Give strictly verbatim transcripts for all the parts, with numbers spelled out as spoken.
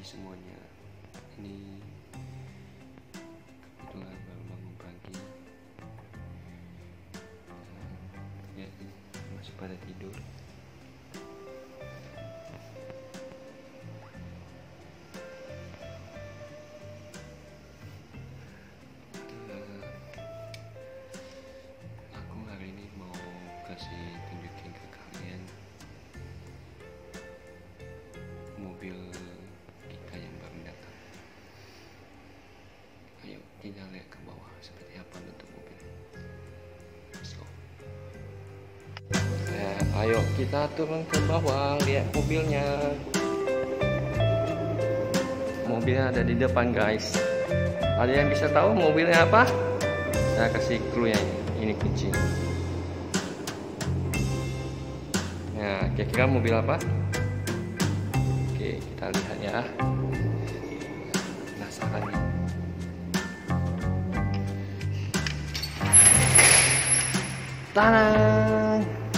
semuanya. Ini kebetulan baru bangun pagi. Ya, masih pada tidur. Aku hari ini mau kasih tunjukin ke kalian mobil kita yang baru datang. Ayo kita lihat ke bawah seperti apa bentuk mobil. Let's go. Ya, ayo kita turun ke bawah lihat mobilnya. Mobilnya ada di depan guys. Ada yang bisa tahu mobilnya apa? Saya kasih clue ya, ini kunci. Nah, kira-kira mobil apa? Oke, kita lihat ya. Penasaran nih. Tanang.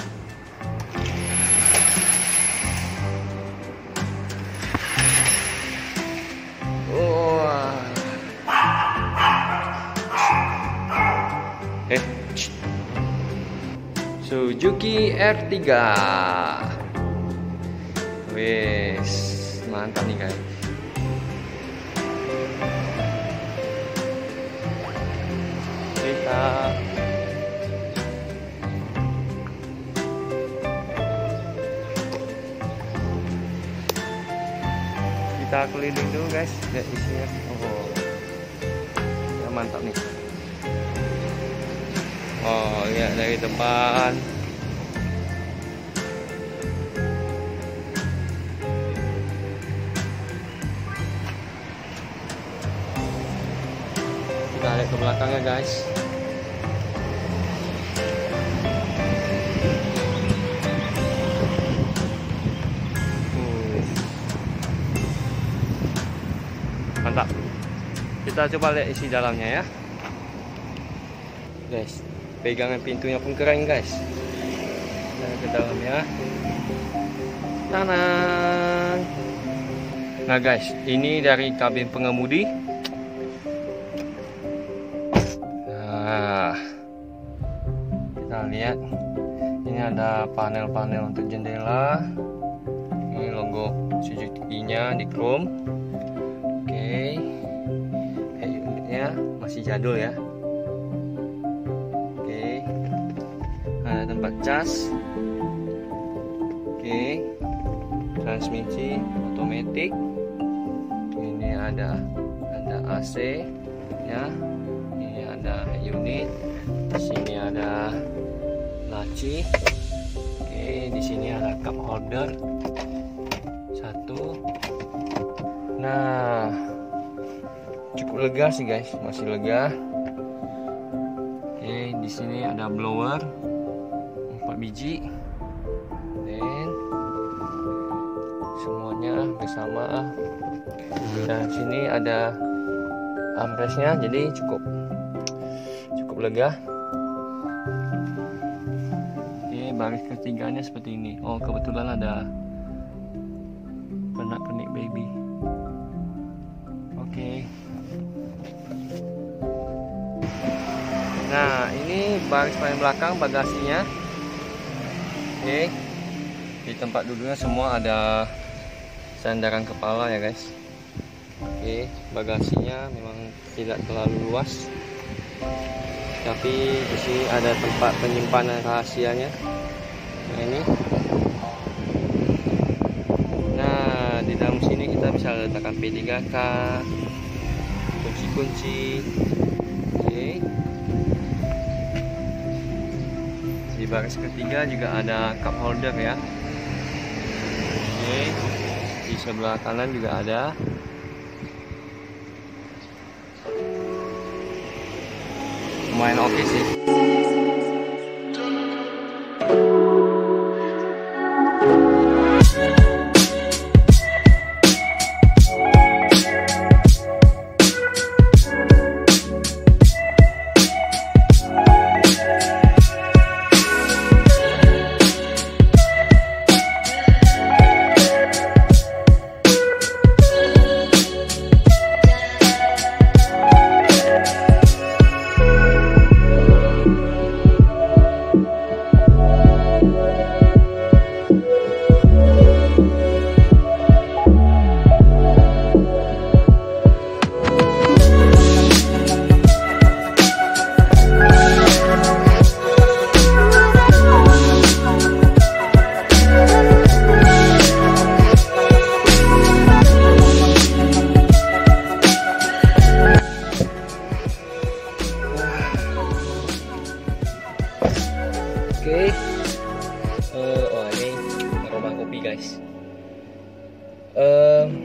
Wah. Eh, shh. Suzuki Ertiga. Wes, mantap nih guys. Lihat. Kita keliling dulu guys, lihat isinya. Oh, ya mantap nih. Oh, lihat dari depan. Kita lihat ke belakangnya guys. Uh. Mantap. Kita coba lihat isi dalamnya ya. Guys, pegangan pintunya pun keren guys. Kita ke dalamnya. Tanang. Nah guys, ini dari kabin pengemudi. Nah, kita lihat ini ada panel-panel untuk jendela. Ini logo Suzuki-nya di chrome. Oke, head unitnya masih jadul ya. Oke, ada tempat cas. Oke, transmisi otomatis. Ini ada ada A C ya. Ada unit, di sini ada laci. Oke, di sini ada cup holder satu. Nah, cukup lega sih guys, masih lega. Oke, di sini ada blower empat biji, dan semuanya bersama. Dan sini ada armrestnya, jadi cukup lega. Oke, baris ketiganya seperti ini. Oh, kebetulan ada pernak-pernik baby. Oke. Nah, ini baris paling belakang bagasinya. Oke. Di tempat duduknya semua ada sandaran kepala ya guys. Oke, bagasinya memang tidak terlalu luas. Tapi di sini ada tempat penyimpanan rahasianya. Nah, ini. Nah, di dalam sini kita bisa letakkan P tiga K, kunci-kunci. Oke. Di baris ketiga juga ada cup holder ya. Oke. Di sebelah kanan juga ada. Lumayan oke sih. Oke, uh, oh ini aroma kopi guys. Uh,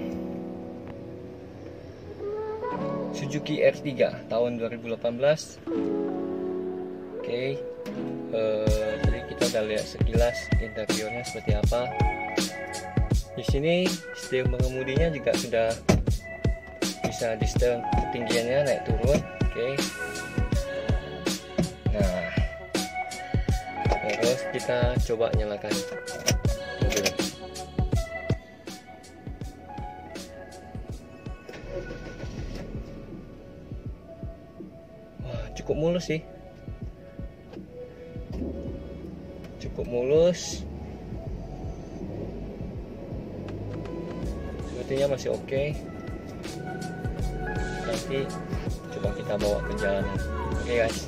Suzuki Ertiga tahun dua ribu delapan belas. Oke, uh, jadi kita udah lihat sekilas interiornya seperti apa. Di sini setir pengemudinya juga sudah bisa di setir ketinggiannya naik turun. Oke, nah terus kita coba nyalakan mobil. Wah, cukup mulus sih, cukup mulus. Sepertinya masih oke. Okay. Nanti coba kita bawa ke jalanan. Oke okay, guys.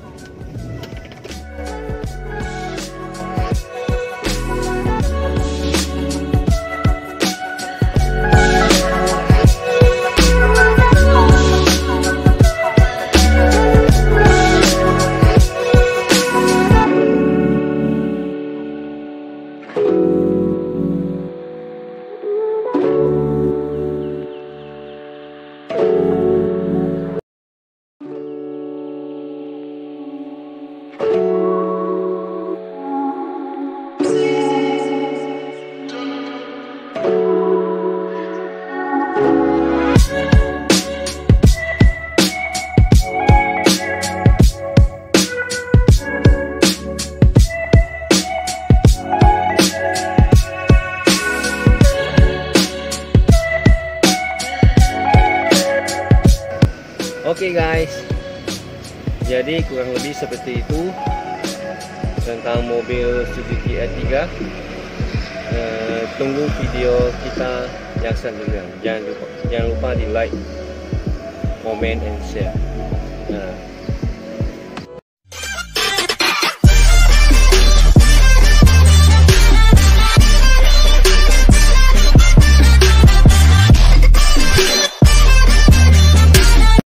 Oke okay guys, jadi kurang lebih seperti itu tentang mobil Suzuki Ertiga. Uh, tunggu video kita yang selanjutnya. Jangan lupa, jangan lupa di like, comment, and share. Nah.